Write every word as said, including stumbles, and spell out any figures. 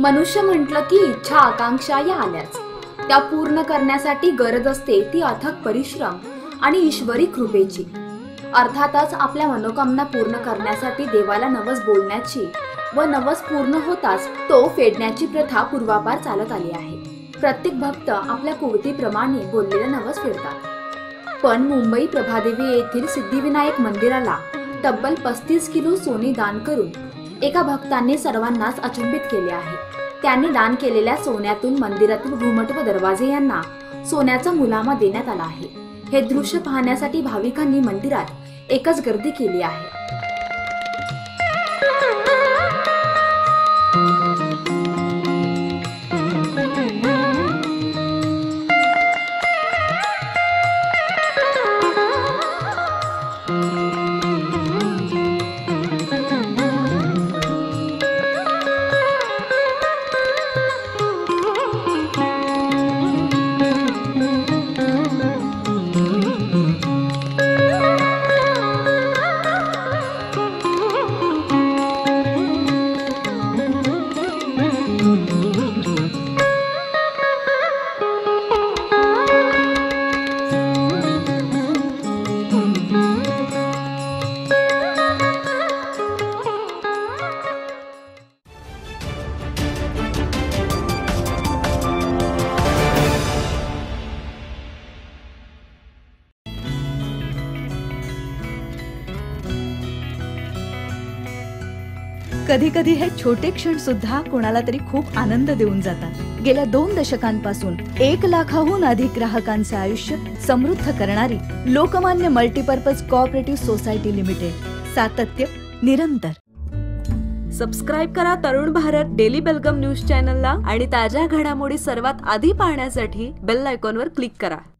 मनुष्य म्हटलं की इच्छा आकांक्षा या आल्याच. त्या पूर्ण करण्यासाठी गरज असते ती अथक परिश्रम आणि ईश्वरी कृपेची. अर्थातच आपल्या मनोकामना पूर्ण करण्यासाठी देवाला नवस बोलण्याची व नवस पूर्ण होताच तो फेडण्याची प्रथा पूर्वापार चालत आली आहे. प्रत्येक भक्त आपल्या कुवतीप्रमाणे बोललेले नवस फेडतात. पण मुंबई प्रभादेवी येथील सिद्धिविनायक मंदिराला तब्बल पस्तीस किलो सोने दान करून एका भक्तांनी सर्वांनाच अचंबित केले आहे. त्यांनी दान केलेल्या सोन्यातून मंदिरातील घुमट व दरवाजे यांना सोन्याचा मुलामा देण्यात आला आहे. हे दृश्य पाहण्यासाठी भाविकांनी मंदिरात एकच गर्दी केली आहे. कधी कधी हे छोटे क्षण सुद्धा कोणाला तरी खूप आनंद देऊन जातात. गेल्या दोन दशकांपासून एक लाखाहून अधिक ग्राहकांचे आयुष्य समृद्ध करणारी Lokmanya multipurpose cooperative society limited. सातत्य निरंतर. सबस्क्राइब करा तरुण भारत डेली बेलगम न्यूज चॅनलला आणि ताज्या घडामोडी सर्वात आधी पाहण्यासाठी बेल आयकॉनवर क्लिक करा.